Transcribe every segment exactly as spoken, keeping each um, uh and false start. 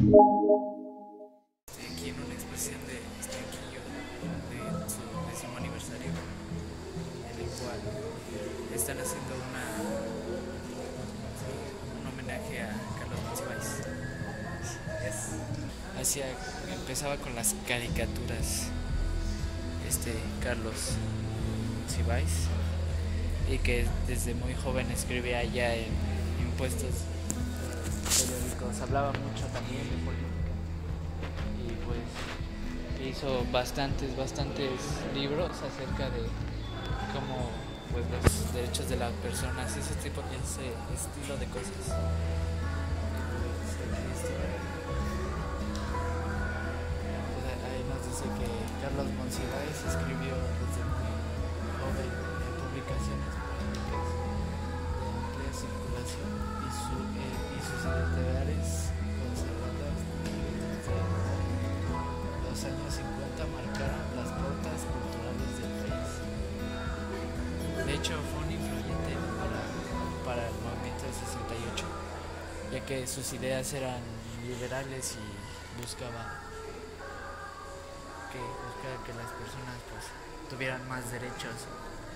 Aquí en una exposición de Estanquillo de su décimo aniversario, en el cual están haciendo una, un homenaje a Carlos Monsiváis. Hacía, empezaba con las caricaturas, este Carlos Monsiváis, y que desde muy joven escribía ya en impuestos periódicos, hablaba mucho también de política y pues hizo bastantes, bastantes libros acerca de cómo pues los derechos de las personas, ese tipo, ese estilo de cosas. Pues ahí nos dice que Carlos Monsiváis escribió desde muy joven en publicaciones políticas de amplia circulación y, su, eh, y sus ideales conservadas desde los años cincuenta marcaron las pautas culturales del país. De hecho, fue un influyente para, para el movimiento del sesenta y ocho, ya que sus ideas eran liberales y buscaba que, buscaba que las personas pues, tuvieran más derechos.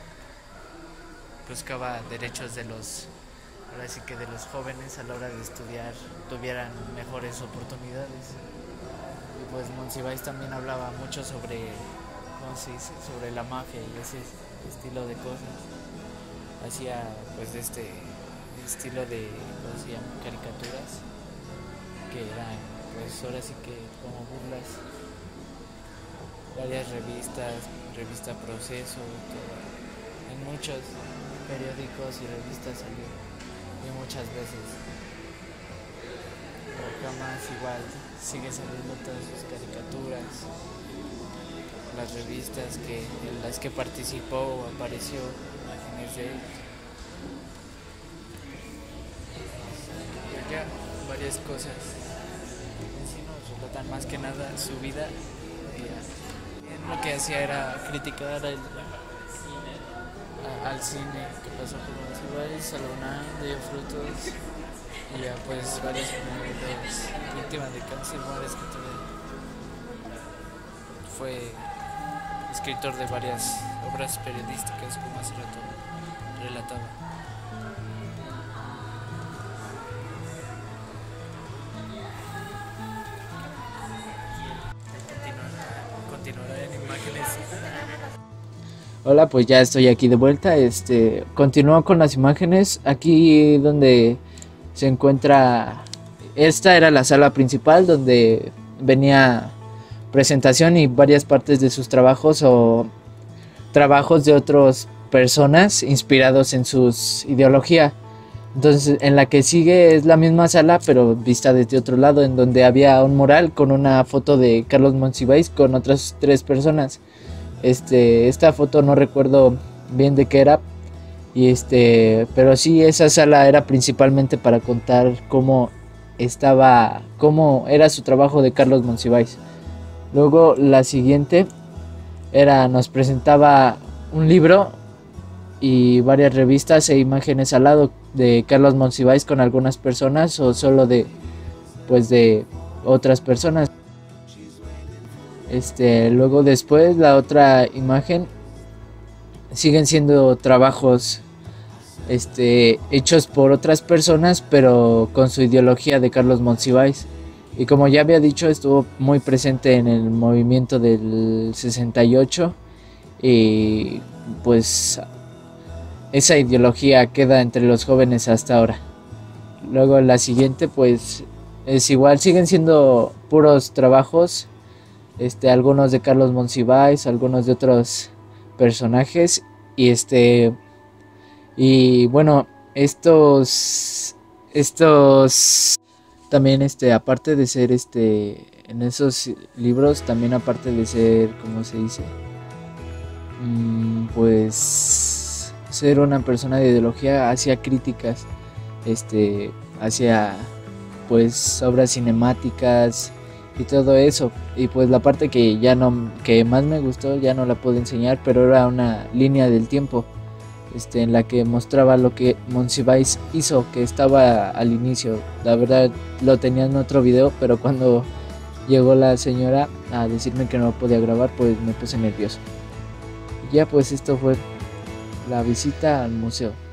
Buscaba derechos de los, ahora sí que de los jóvenes a la hora de estudiar tuvieran mejores oportunidades. Y pues Monsiváis también hablaba mucho sobre, ¿cómo se dice? Sobre la mafia y ese estilo de cosas. Hacía pues de este estilo de, ¿cómo se llama? Caricaturas, que eran pues ahora sí que como burlas. Varias revistas, revista Proceso, todo, en muchos periódicos y revistas salió, y muchas veces. Pero jamás igual sigue saliendo todas sus caricaturas, las revistas que, en las que participó o apareció, imágenes de él. Y ya varias cosas en sí nos relatan más que nada su vida. Lo que hacía era criticar el, a, al cine que pasó por Monsiváis, a la UNAM, dio frutos, y ya pues varias comunidades víctimas de cáncer, varias que tuve. Fue escritor de varias obras periodísticas, como hace rato relataba. Continuará en imágenes. Hola, pues ya estoy aquí de vuelta. Este, continúo con las imágenes. Aquí donde se encuentra, esta era la sala principal donde venía presentación y varias partes de sus trabajos o trabajos de otras personas inspirados en sus ideología. Entonces, en la que sigue es la misma sala, pero vista desde otro lado, en donde había un mural con una foto de Carlos Monsiváis con otras tres personas. Este, esta foto no recuerdo bien de qué era, y este, pero sí, esa sala era principalmente para contar cómo estaba, cómo era su trabajo de Carlos Monsiváis. Luego la siguiente era, nos presentaba un libro y varias revistas e imágenes al lado de Carlos Monsiváis con algunas personas o solo de, pues de otras personas. Este, luego después la otra imagen siguen siendo trabajos este, hechos por otras personas, pero con su ideología de Carlos Monsiváis. Y como ya había dicho, estuvo muy presente en el movimiento del sesenta y ocho, y pues esa ideología queda entre los jóvenes hasta ahora. Luego la siguiente pues es igual, siguen siendo puros trabajos, este, algunos de Carlos Monsiváis, algunos de otros personajes, y este y bueno, estos estos también este aparte de ser este en esos libros, también aparte de ser, ¿cómo se dice? Mm, pues ser una persona de ideología, hacía críticas este hacia pues obras cinemáticas y todo eso. Y pues la parte que ya no, que más me gustó, ya no la puedo enseñar, pero era una línea del tiempo este, en la que mostraba lo que Monsiváis hizo, que estaba al inicio. La verdad lo tenía en otro video, pero cuando llegó la señora a decirme que no podía grabar, pues me puse nervioso. Y ya pues esto fue la visita al museo.